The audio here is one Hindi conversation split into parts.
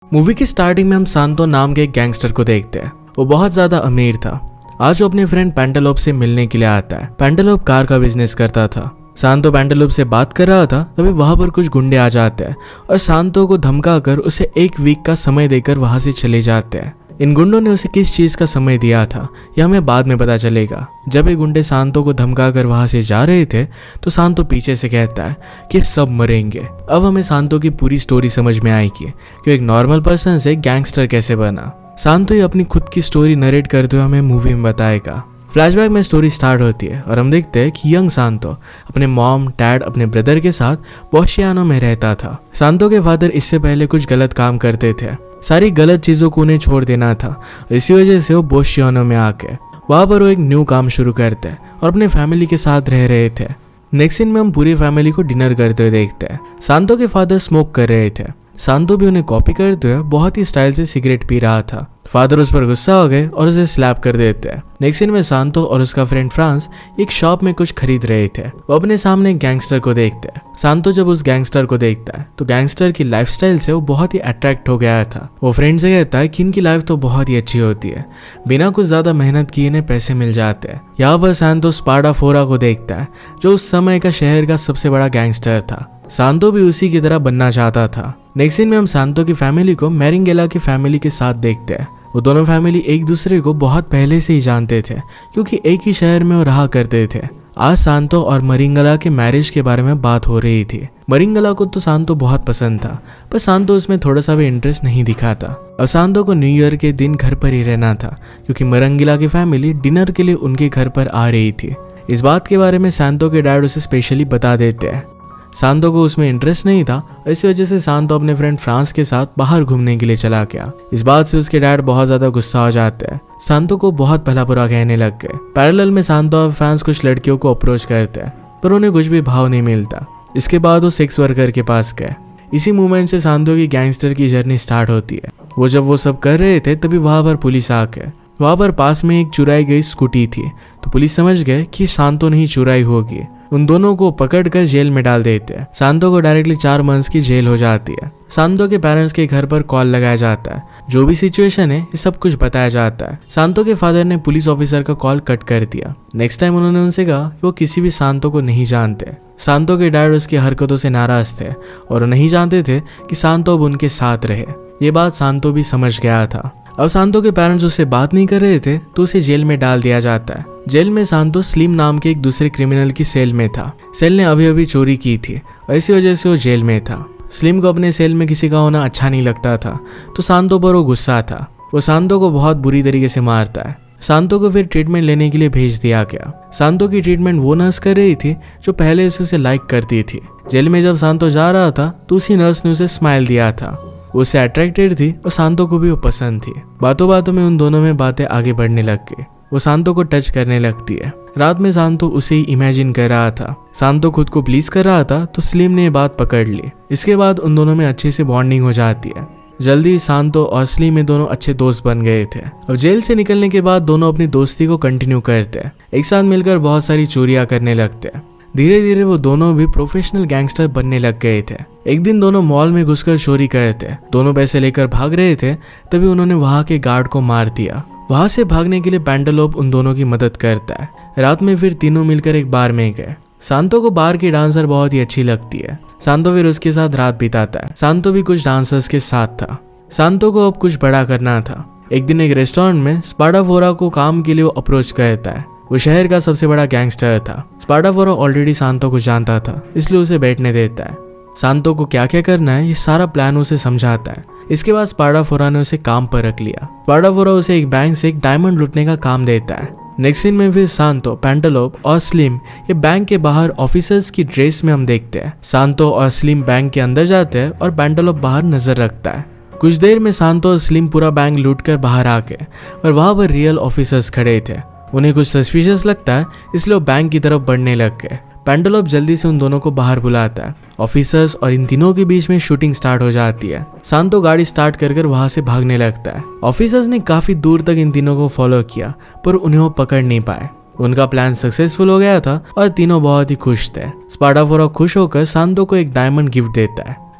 मूवी की स्टार्टिंग में हम सांतो नाम के एक गैंगस्टर को देखते हैं। वो बहुत ज्यादा अमीर था। आज वो अपने फ्रेंड पेंटालोप से मिलने के लिए आता है। पेंटालोप कार का बिजनेस करता था। सांतो पेंटालोप से बात कर रहा था, तभी वहां पर कुछ गुंडे आ जाते हैं और सांतो को धमकाकर उसे 1 वीक का समय देकर वहां से चले जाते हैं। इन गुंडों ने उसे किस चीज का समय दिया था यह हमें बाद में पता चलेगा। जब ये गुंडे सांतो को धमकाकर वहां से जा रहे थे तो सांतो पीछे से कहता है कि सब मरेंगे। अब हमें सांतो की पूरी स्टोरी समझ में आएगी कि एक नॉर्मल पर्सन से गैंगस्टर कैसे बना। सांतो ही अपनी खुद की स्टोरी नरेट करते हुए हमें मूवी में बताएगा। फ्लैशबैक में स्टोरी स्टार्ट होती है और हम देखते हैं कि यंग सांतो अपने मॉम डैड अपने ब्रदर के साथ बोस्चियानो में रहता था। सांतो के फादर इससे पहले कुछ गलत काम करते थे। सारी गलत चीजों को उन्हें छोड़ देना था। इसी वजह से वो बोस्चियानो में आके वहां पर वो एक न्यू काम शुरू करते हैं और अपने फैमिली के साथ रह रहे थे। नेक्स्ट सीन में हम पूरी फैमिली को डिनर करते हुए देखते हैं। सांतो के फादर स्मोक कर रहे थे। सांतो भी उन्हें कॉपी करते हुए बहुत ही स्टाइल से सिगरेट पी रहा था। फादर उस पर गुस्सा हो गए और उसे स्लैप कर देते हैं। नेक्स्ट सीन में सांतो और उसका फ्रेंड फ्रांस एक शॉप में कुछ खरीद रहे थे। वो अपने सामने एक गैंगस्टर को देखते हैं। सांतो जब उस गैंगस्टर को देखता है तो गैंगस्टर की लाइफस्टाइल से वो बहुत ही अट्रैक्ट हो गया था। वो फ्रेंड से कहता है कि इनकी लाइफ तो बहुत ही अच्छी होती है, बिना कुछ ज्यादा मेहनत किए इन्हें पैसे मिल जाते हैं। यहाँ पर सांतो स्पाडाफोरा को देखता है जो उस समय का शहर का सबसे बड़ा गैंगस्टर था। सांतो भी उसी की तरह बनना चाहता था। नेक्स्ट सीन में हम सांतो की फैमिली को मैरिंगेला की फैमिली के साथ देखते हैं। वो दोनों फैमिली एक दूसरे को बहुत पहले से ही जानते थे क्योंकि एक ही शहर में वो रहा करते थे। आज सांतो और मरिंगेला के मैरिज के बारे में बात हो रही थी। मरिंगेला को तो सांतो बहुत पसंद था, पर सांतो उसमें थोड़ा सा भी इंटरेस्ट नहीं दिखाता। और सांतो को न्यू ईयर के दिन घर पर ही रहना था क्योंकि मरिंगेला की फैमिली डिनर के लिए उनके घर पर आ रही थी। इस बात के बारे में सांतो के डैड उसे स्पेशली बता देते हैं। सांतो को उसमें इंटरेस्ट नहीं था, इसी वजह से सांतो अपने फ्रेंड फ्रांस के साथ बाहर घूमने के लिए चला गया। इस बात से उसके डैड बहुत ज्यादा गुस्सा हो जाते हैं। सांतो को बहुत भला बुरा कहने लग गए। पैरेलल में सांतो और फ्रांस कुछ लड़कियों को अप्रोच करते हैं पर उन्हें कुछ भी भाव नहीं मिलता। इसके बाद वो सेक्स वर्कर के पास गए। इसी मूवमेंट से सांतो की गैंगस्टर की जर्नी स्टार्ट होती है। वो जब वो सब कर रहे थे तभी वहां पर पुलिस आ गए। वहां पर पास में एक चुराई गई स्कूटी थी तो पुलिस समझ गए कि सांतो नहीं चुराई होगी। उन दोनों को पकड़कर जेल में डाल देते हैं। सांतो को डायरेक्टली 4 मंथ्स की जेल हो जाती है। सांतो के पेरेंट्स के घर पर कॉल लगाया जाता है। जो भी सिचुएशन है ये सब कुछ बताया जाता है। सांतो के फादर ने पुलिस ऑफिसर का कॉल कट कर दिया। नेक्स्ट टाइम उन्होंने उनसे कहा कि वो किसी भी सांतो को नहीं जानते। सांतो के डैड उसकी हरकतों से नाराज थे और नहीं जानते थे कि सांतो अब उनके साथ रहे। ये बात सांतो भी समझ गया था। अब सांतो के पेरेंट्स उससे बात नहीं कर रहे थे तो उसे जेल में डाल दिया जाता है। जेल में सांतो स्लिम नाम के एक दूसरे क्रिमिनल की सेल में था। सेल ने अभी अभी चोरी की थी और इसी वजह से वो जेल में था। स्लिम को अपने सेल में किसी का होना अच्छा नहीं लगता था तो सांतो पर वो गुस्सा था। वो सांतो को बहुत बुरी तरीके से मारता है। सांतो को फिर ट्रीटमेंट लेने के लिए भेज दिया गया। सांतो की ट्रीटमेंट वो नर्स कर रही थी जो पहले उसे लाइक करती थी। जेल में जब सांतो जा रहा था तो उसी नर्स ने उसे स्माइल दिया था। वो उससे अट्रैक्टेड थी और सांतो को भी वो पसंद थी। बातों बातों में उन दोनों में बातें आगे बढ़ने लग गई। वो सांतो को टच करने लगती है। रात में सांतो उसे ही इमेजिन कर रहा था। सांतो खुद को प्लीज कर रहा था तो स्लिम ने बात पकड़ ली। इसके बाद उन दोनों में अच्छे से बॉन्डिंग हो जाती है। जल्दी सांतो और स्लिम में दोनों अच्छे दोस्त बन गए थे। अब जेल से निकलने के बाद दोनों अपनी दोस्ती को कंटिन्यू करते हैं। एक साथ मिलकर बहुत सारी चोरियां करने लगते हैं। धीरे धीरे वो दोनों भी प्रोफेशनल गैंगस्टर बनने लग गए थे। एक दिन दोनों मॉल में घुसकर चोरी कर रहे थे। दोनों पैसे लेकर भाग रहे थे तभी उन्होंने वहां के गार्ड को मार दिया। वहां से भागने के लिए पेंटालोप उन दोनों की मदद करता है। रात में फिर तीनों मिलकर एक बार में गए। सांतो को बार की डांसर बहुत ही अच्छी लगती है। सांतो फिर उसके साथ रात बिताता है। सांतो भी कुछ डांसर्स के साथ था। सांतो को अब कुछ बड़ा करना था। एक दिन एक रेस्टोरेंट में स्पाडाफोरा को काम के लिए वो अप्रोच करता है। वो शहर का सबसे बड़ा गैंगस्टर था। स्पाडाफोरा ऑलरेडी सांतो को जानता था इसलिए उसे बैठने देता है। सांतो को क्या क्या करना है ये सारा प्लान उसे समझाता है। इसके बाद स्पाडाफोरा ने उसे काम पर रख लिया। स्पाडाफोरा उसे एक बैंक से एक डायमंड लूटने का काम देता है। नेक्स्ट सीन में फिर सांतो पेंटालोप और स्लिम ये बैंक के बाहर ऑफिसर्स की ड्रेस में हम देखते हैं। सांतो और स्लिम बैंक के अंदर जाते हैं और पेंटालोप बाहर नजर रखता है। कुछ देर में सांतो और स्लिम पूरा बैंक लूट कर बाहर आ गए और वहां पर रियल ऑफिसर्स खड़े थे। उन्हें कुछ सस्पिशियस लगता है इसलिए वो बैंक की तरफ बढ़ने लग गए। पेंटालोप जल्दी से उन दोनों को बाहर बुलाता है। ऑफिसर्स और इन तीनों के बीच में शूटिंग स्टार्ट हो जाती है। सांतो गाड़ी स्टार्ट कर वहां से भागने लगता है। ऑफिसर्स ने काफी दूर तक इन तीनों को फॉलो किया पर उन्हें वो पकड़ नहीं पाए। उनका प्लान सक्सेसफुल हो गया था और तीनों बहुत ही खुश थे। स्पाडाफोरा खुश होकर सांतो को एक डायमंड गिफ्ट देता है।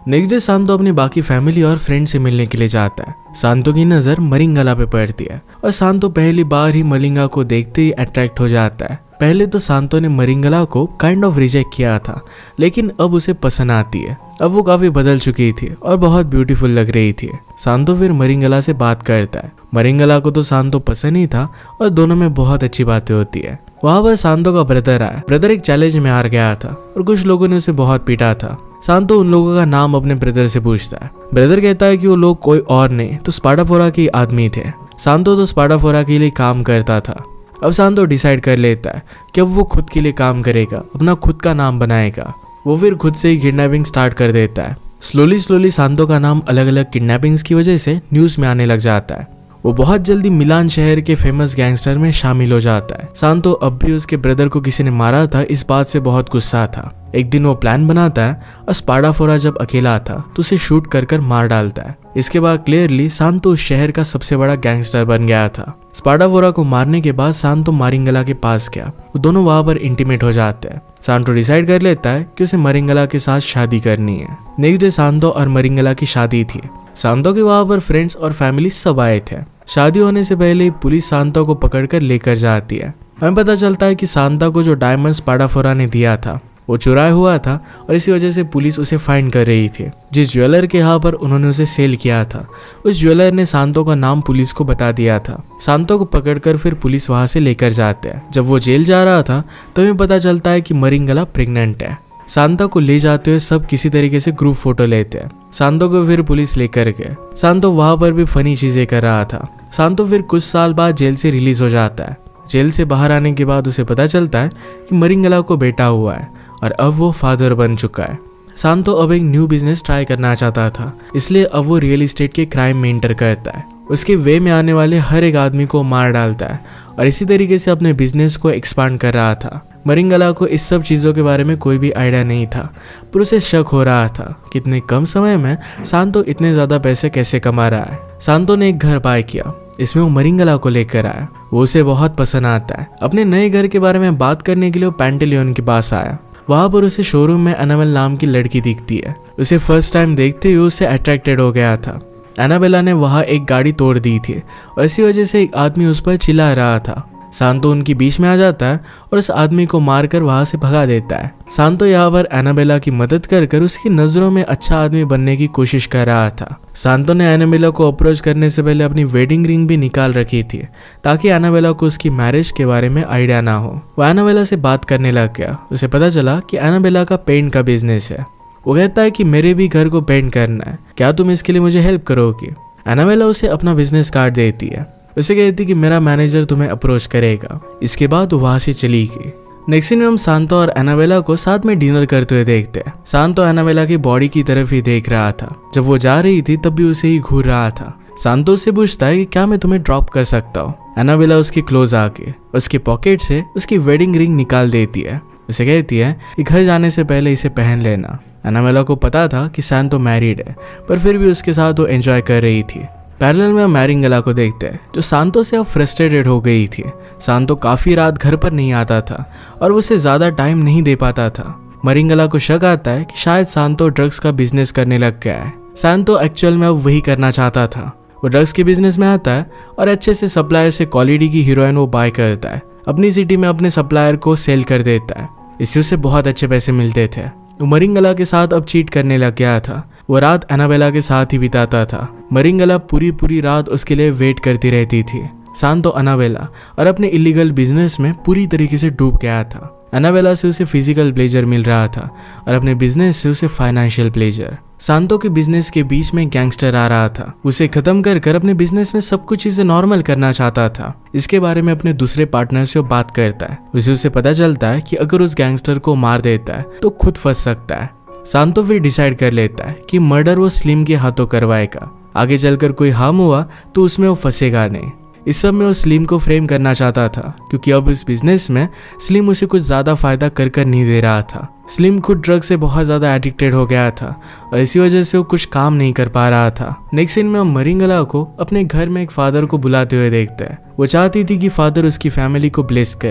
नेक्स्ट डे शांतो अपनी बाकी फैमिली और फ्रेंड से मिलने के लिए जाता है। शांतो की नजर मरिंगला पे पड़ती है और शांतो पहली बार ही मरिंगला को देखते ही अट्रैक्ट हो जाता है। पहले तो शांतो ने मरिंगला को काइंड ऑफ रिजेक्ट किया था, लेकिन अब उसे पसंद आती है। अब वो काफी बदल चुकी थी और बहुत ब्यूटीफुल लग रही थी। शांतो फिर मरिंगला से बात करता है। मरिंगला को तो शांतो पसंद ही था और दोनों में बहुत अच्छी बातें होती है। वहां पर शांतो का ब्रदर आया। ब्रदर एक चैलेंज में हार गया था और कुछ लोगों ने उसे बहुत पीटा था। शांतो उन लोगों का नाम अपने ब्रदर से पूछता है। ब्रदर कहता है कि वो लोग कोई और नहीं तो स्पार्टाफोरा के आदमी थे। शांतो तो स्पार्टाफोरा के लिए काम करता था। अब शांतो डिसाइड कर लेता है कि अब वो खुद के लिए काम करेगा, अपना खुद का नाम बनाएगा। वो फिर खुद से ही किडनैपिंग स्टार्ट कर देता है। स्लोली शांतो का नाम अलग अलग किडनैपिंग्स की वजह से न्यूज में आने लग जाता है। वो बहुत जल्दी मिलान शहर के फेमस गैंगस्टर में शामिल हो जाता है। शांतो अब भी उसके ब्रदर को किसी ने मारा था, इस बात से बहुत गुस्सा था। एक दिन वो प्लान बनाता है और स्पार्टाफोरा जब अकेला था तो उसे शूट कर मार डालता है। इसके बाद क्लियरली शांतो उस शहर का सबसे बड़ा गैंगस्टर बन गया था। स्पार्टाफोरा को मारने के बाद शांतो मरिंगला के पास गया। वो दोनों वहां पर इंटीमेट हो जाते हैं। शांतो डिसाइड कर लेता है कि उसे मरिंगला के साथ शादी करनी है। नेक्स्ट डे शांतो और मरिंगला की शादी थी। शांतो के वहां पर फ्रेंड्स और फैमिली सब आए थे। शादी होने से पहले ही पुलिस शांतो को पकड़कर लेकर जाती है। हमें पता चलता है कि शांता को जो डायमंड स्पार्टाफोरा ने दिया था वो चुराया हुआ था और इसी वजह से पुलिस उसे फाइंड कर रही थी। जिस ज्वेलर के यहाँ पर उन्होंने उसे सेल किया था उस ज्वेलर ने शांतो का नाम पुलिस को बता दिया था। शांतो को पकड़कर फिर पुलिस वहां से लेकर जाते हैं। जब वो जेल जा रहा था तो हमें पता चलता है कि मरिंगला प्रेग्नेंट है। शांता को ले जाते हुए सब किसी तरीके से ग्रुप फोटो लेते हैं। शांतो को फिर पुलिस लेकर गए। शांतो वहां पर भी फनी चीजें कर रहा था। शांतो फिर कुछ साल बाद जेल से रिलीज हो जाता है। जेल से बाहर आने के बाद उसे पता चलता है कि मरिंगला को बेटा हुआ है और अब वो फादर बन चुका है। शांतो अब एक न्यू बिजनेस ट्राई करना चाहता था, इसलिए अब वो रियल एस्टेट के क्राइम में एंटर करता है। उसके वे में आने वाले हर एक आदमी को मार डालता है और इसी तरीके से अपने बिजनेस को एक्सपांड कर रहा था। मरिंगला को इस सब चीज़ों के बारे में कोई भी आइडिया नहीं था, पर उसे शक हो रहा था कि इतने कम समय में शांतो इतने ज़्यादा पैसे कैसे कमा रहा है। शांतो ने एक घर बाय किया, इसमें वो मरिंगला को लेकर आया। वो उसे बहुत पसंद आता है। अपने नए घर के बारे में बात करने के लिए वो पैंटेलियन के पास आया। वहां पर उसे शोरूम में एनाबेल नाम की लड़की दिखती है। उसे फर्स्ट टाइम देखते हुए उससे अट्रैक्टेड हो गया था। एनाबेला ने वहां एक गाड़ी तोड़ दी थी और इसी वजह से एक आदमी उस पर चिल्ला रहा था। शांतो उनके बीच में आ जाता है और उस आदमी को मारकर वहां से भगा देता है। शांतो यहाँ पर एनाबेला की मदद कर उसकी नजरों में अच्छा आदमी बनने की कोशिश कर रहा था। शांतो ने एनाबेला को अप्रोच करने से पहले अपनी वेडिंग रिंग भी निकाल रखी थी ताकि एनाबेला को उसकी मैरिज के बारे में आइडिया ना हो। वो एनाबेला से बात करने लग गया। उसे पता चला कि एनाबेला का पेंट का बिजनेस है। वो कहता है कि मेरे भी घर को पेंट करना है, क्या तुम इसके लिए मुझे हेल्प करोगी? एनाबेला उसे अपना बिजनेस कार्ड देती है। उसे कहती कि मेरा मैनेजर तुम्हें अप्रोच करेगा। इसके बाद वो वहां से चली गई। नेक्स्ट सीन में हम शांतो और एनाबेला को साथ में डिनर करते हुए देखते हैं। शांतो एनाबेला की बॉडी की तरफ ही देख रहा था। जब वो जा रही थी तब भी उसे ही घूर रहा था। शांतो उससे पूछता है कि क्या मैं तुम्हें ड्रॉप कर सकता हूँ। एनाबेला उसके क्लोज आके उसकी पॉकेट से उसकी वेडिंग रिंग निकाल देती है। उसे कहती है कि घर जाने से पहले इसे पहन लेना। एनाबेला को पता था कि शांतो मैरिड है, पर फिर भी उसके साथ वो एंजॉय कर रही थी। पैरेलल में मरिंगला को देखते हैं जो शांतो से अब फ्रस्ट्रेटेड हो गई थी। शांतो काफी रात घर पर नहीं आता था और वो उसे ज्यादा टाइम नहीं दे पाता था। मरिंगला को शक आता है कि शायद शांतो ड्रग्स का बिजनेस करने लग गया है। शांतो एक्चुअल में अब वही करना चाहता था। वो ड्रग्स के बिजनेस में आता है और अच्छे से सप्लायर से क्वालिटी की हीरोइन वो बाय करता है। अपनी सिटी में अपने सप्लायर को सेल कर देता है। इससे उसे बहुत अच्छे पैसे मिलते थे। वो मरिंगला के साथ अब चीट करने लग गया था। वो रात एनाबेला के साथ ही बिताता था। मरिंगला पूरी रात उसके लिए वेट करती रहती थी। शांतो एनाबेला और अपने इलीगल बिजनेस में पूरी तरीके से डूब गया था। एनाबेला से उसे फिजिकल प्लेजर मिल रहा था और अपने बिजनेस से उसे फाइनेंशियल प्लेजर। शांतो के बिजनेस के बीच में गैंगस्टर आ रहा था। उसे खत्म कर अपने बिजनेस में सब कुछ चीजें नॉर्मल करना चाहता था। इसके बारे में अपने दूसरे पार्टनर से बात करता है। उसे पता चलता है कि अगर उस गैंगस्टर को मार देता है तो खुद फंस सकता है। शांतो फिर डिसाइड कर लेता है कि मर्डर वो स्लिम के हाथों करवाएगा। आगे चलकर कोई हार्म हुआ तो उसमें वो फंसेगा नहीं। इस सब में वो स्लिम को फ्रेम करना चाहता था क्योंकि अब इस बिजनेस में स्लिम उसे कुछ ज्यादा फायदा कर नहीं दे रहा था। स्लिम खुद ड्रग से बहुत ज्यादा एडिक्टेड हो गया था और इसी वजह से वो कुछ काम नहीं कर पा रहा था। नेक्स्ट सीन में हम मरिंगला को अपने घर में एक फादर को बुलाते हुए देखते हैं। वो चाहती थी कि फादर उसकी फैमिली को ब्लेस करे।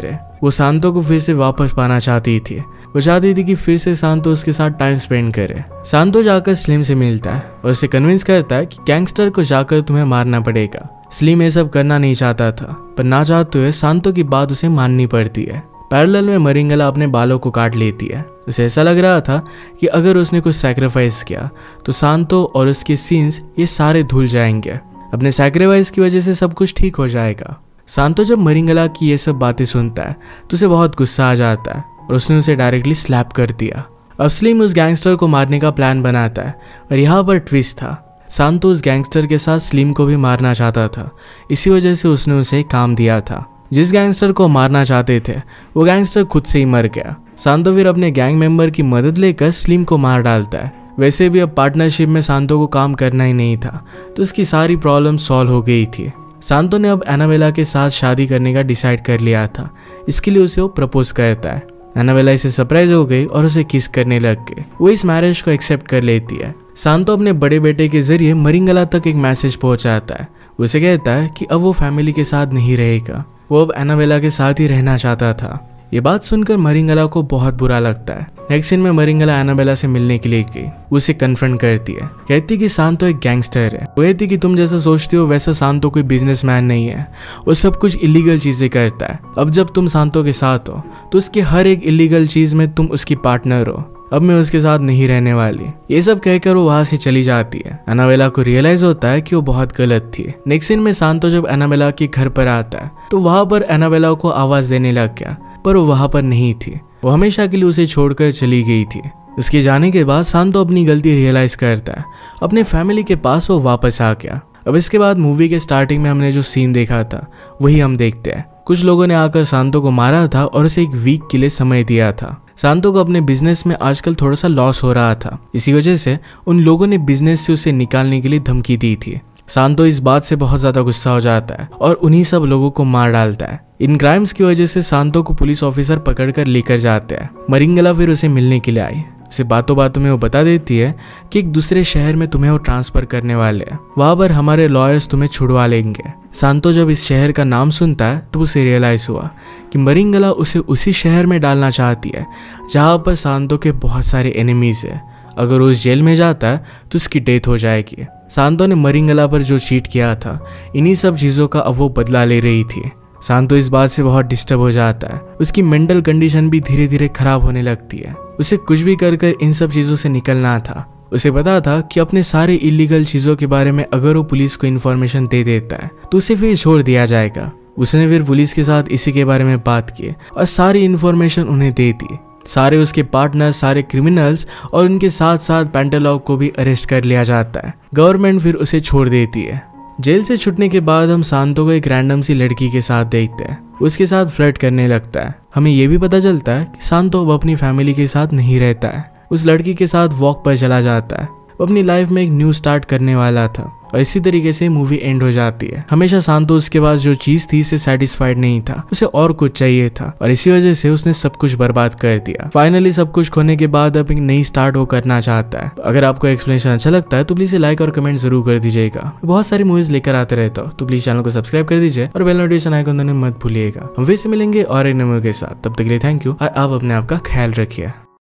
वो शांतो को फिर से वापस पाना चाहती थी। वो चाहती थी कि फिर से शांतो उसके साथ टाइम स्पेंड करे। शांतो जाकर स्लिम से मिलता है और उसे कन्विंस करता है कि गैंगस्टर को जाकर तुम्हें मारना पड़ेगा। स्लिम ये सब करना नहीं चाहता था, पर ना चाहते हुए शांतो की बात उसे माननी पड़ती है। पैरेलल में मरिंगला अपने बालों को काट लेती है। उसे ऐसा लग रहा था कि अगर उसने कुछ सैक्रिफाइस किया तो शांतो और उसके सीन्स ये सारे धुल जाएंगे। अपने सैक्रिफाइस की वजह से सब कुछ ठीक हो जाएगा। शांतो जब मरिंगला की ये सब बातें सुनता है तो उसे बहुत गुस्सा आ जाता है और उसने उसे डायरेक्टली स्लैप कर दिया। अब स्लिम उस गैंगस्टर को मारने का प्लान बनाता है और यहाँ पर ट्विस्ट था। शांतो उस गैंगस्टर के साथ स्लिम को भी मारना चाहता था, इसी वजह से उसने उसे काम दिया था। जिस गैंगस्टर को मारना चाहते थे वो गैंगस्टर खुद से ही मर गया। शांतो फिर अपने गैंग मेंबर की मदद लेकर स्लिम को मार डालता है। वैसे भी अब पार्टनरशिप में शांतो को काम करना ही नहीं था, तो उसकी सारी प्रॉब्लम सॉल्व हो गई थी। शांतो ने अब एनाबेला के साथ शादी करने का डिसाइड कर लिया था। इसके लिए उसे वो प्रपोज करता है। एनाबेला इसे सरप्राइज हो गई और उसे किस करने लग गई। वो इस मैरिज को एक्सेप्ट कर लेती है। शांतो अपने बड़े बेटे के जरिए मरिंगला तक एक मैसेज पहुंचाता है। उसे कहता है कि अब वो फैमिली के साथ नहीं रहेगा, वो अब एनाबेला के साथ ही रहना चाहता था। ये बात सुनकर मरिंगला को बहुत बुरा लगता है। नेक्स्ट सीन में मरिंगला एनाबेला से मिलने के लिए गई। उसे कन्फ्रंट करती है, कहती कि शांतो एक गैंगस्टर है। वो कहती कि तुम जैसा सोचती हो वैसा शांतो कोई बिजनेसमैन नहीं है, वो सब कुछ इलीगल चीजें करता है। अब जब तुम शांतो के साथ हो तो उसकी हर एक इलीगल चीज में तुम उसकी पार्टनर हो। अब मैं उसके साथ नहीं रहने वाली। ये सब कहकर वो वहां से चली जाती है। एनाबेला को रियलाइज होता है कि वो बहुत गलत थी। नेक्स्ट सीन में शांतो जब एनाबेला के घर पर आता है तो वहां पर एनाबेला को आवाज देने लग गया, पर वो वहां पर नहीं थी। वो हमेशा के लिए उसे छोड़कर चली गई थी। उसके जाने के बाद शांतो अपनी गलती रियलाइज करता है। अपने फैमिली के पास वो वापस आ गया। अब इसके बाद मूवी के स्टार्टिंग में हमने जो सीन देखा था वही हम देखते हैं। कुछ लोगों ने आकर शांतो को मारा था और उसे एक वीक के लिए समय दिया था। शांतो को अपने बिजनेस में आजकल थोड़ा सा लॉस हो रहा था, इसी वजह से उन लोगों ने बिजनेस से उसे निकालने के लिए धमकी दी थी। शांतो इस बात से बहुत ज्यादा गुस्सा हो जाता है और उन्हीं सब लोगों को मार डालता है। इन क्राइम्स की वजह से शांतो को पुलिस ऑफिसर पकड़कर लेकर जाते हैं। मरिंगला फिर उसे मिलने के लिए आई। उसे बातों बातों में वो बता देती है कि एक दूसरे शहर में तुम्हें वो ट्रांसफर करने वाले हैं, वहां पर हमारे लॉयर्स तुम्हें छुड़वा लेंगे। शांतो जब इस शहर का नाम सुनता है तो उसे रियलाइज हुआ कि मरिंगला उसे उसी शहर में डालना चाहती है जहां पर शांतो के बहुत सारे एनिमीज है। अगर वो उस जेल में जाता है तो उसकी डेथ हो जाएगी। शांतो ने मरिंगला पर जो चीट किया था, इन्हीं सब चीजों का अब वो बदला ले रही थी। शांतो इस बात से बहुत डिस्टर्ब हो जाता है। उसकी मेंटल कंडीशन भी धीरे धीरे खराब होने लगती है। उसे कुछ भी कर कर इन सब चीजों से निकलना था। उसे पता था कि अपने सारे इलीगल चीजों के बारे में अगर वो पुलिस को इन्फॉर्मेशन दे देता है तो उसे फिर छोड़ दिया जाएगा। उसने फिर पुलिस के साथ इसी के बारे में बात की और सारी इन्फॉर्मेशन उन्हें दे दी। सारे उसके पार्टनर्स, सारे क्रिमिनल्स और उनके साथ साथ पेंटालॉग को भी अरेस्ट कर लिया जाता है। गवर्नमेंट फिर उसे छोड़ देती है। जेल से छूटने के बाद हम शांतो को एक रैंडम सी लड़की के साथ देखते हैं। उसके साथ फ्लर्ट करने लगता है। हमें यह भी पता चलता है कि शांतो अब अपनी फैमिली के साथ नहीं रहता है। उस लड़की के साथ वॉक पर चला जाता है। वो अपनी लाइफ में एक न्यू स्टार्ट करने वाला था और इसी तरीके से मूवी एंड हो जाती है। हमेशा शांतो उसके पास जो चीज थी इससे सेटिस्फाइड नहीं था, उसे और कुछ चाहिए था और इसी वजह से उसने सब कुछ बर्बाद कर दिया। फाइनली सब कुछ खोने के बाद अब एक नई स्टार्ट वो करना चाहता है। अगर आपको एक्सप्लेनेशन अच्छा लगता है तो प्लीज लाइक और कमेंट जरूर कर दीजिएगा। बहुत सारी मूवीज लेकर आते रहता हूँ, तो प्लीज चैनल को सब्सक्राइब कर दीजिए और बेल नोटिफिकेशन आइकन दबाना मत भूलिएगा। हम फिर से मिलेंगे और एक नए मूवी के साथ। तब तक के लिए थैंक यू। आप अपने आप का ख्याल रखिए।